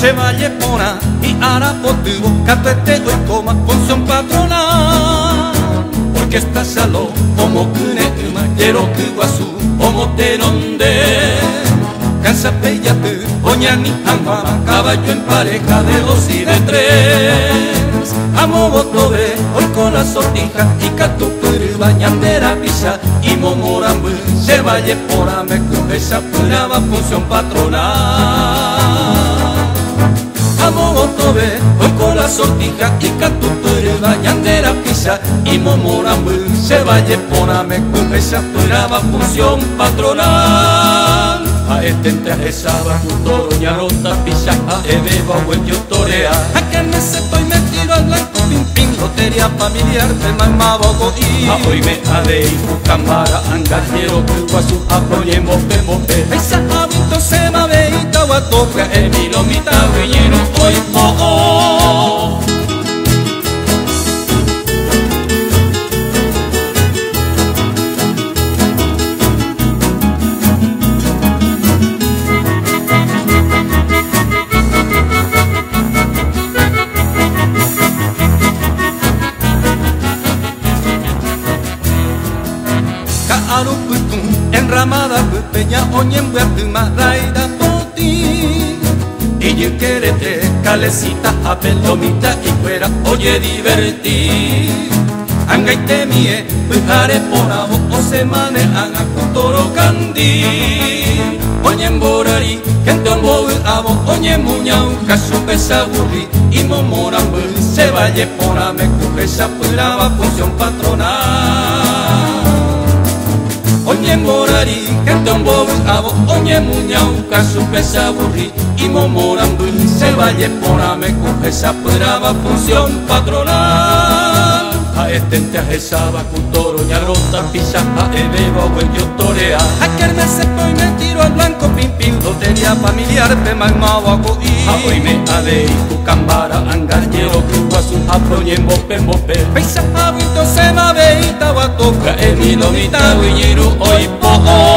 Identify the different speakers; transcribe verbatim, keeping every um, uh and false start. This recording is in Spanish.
Speaker 1: se vaya pona y hará por tu catete hoy coma función patronal. Porque esta saló como que neuma quiero que guasu como te donde cansa peyate oña ni angama caballo en pareja de dos y de tres. Amo botobe hoy con la sortija y catupuri bañandera pisa y momorambu se vaya pona me coge esa puraba función patronal. Amo botobe hoy con la sortija y catupuri bañandera pisa y momorambu se vaya pona me coge esa puraba función patronal. A este traje saba, doña Rota pisa, a ebeba buen yo torea. A que me sepa y me tiro al blanco pin pin, lotería familiar de mamá bogo y a hoy me ade y cucambara, angajero que guasu apoye mope mope. Esa habito se ma veita guatoca, el milomita guiñero hoy po oh. Enramada peña oñen buatuma raida poti y yo querete calecita a pelomita y fuera oye divertir angaite mie bujare porabo o se mane anga kutoro kandi oñen borari gente ombo abo oñen muñau casu pesaburri y momorambu se vaya pora me coge esa puraba función patronal. Oñe morari, gente ombo abo, oñe muñau, casu pesaburri y momorambu se vaya pona me coge esa brava función patronal. A este traje saba, cutoro, ñarota, pisa, a ebeba, buen yo torea. A que me sepo y me tiro al blanco pin pin, lotería familiar, pe malmawago y a hoy me ade y cucambara, angarñero, que guasu, aproñe, mope, mope. Peisa, abuito, se ma veita, guatoca, el milomita, guiñero, hoy po.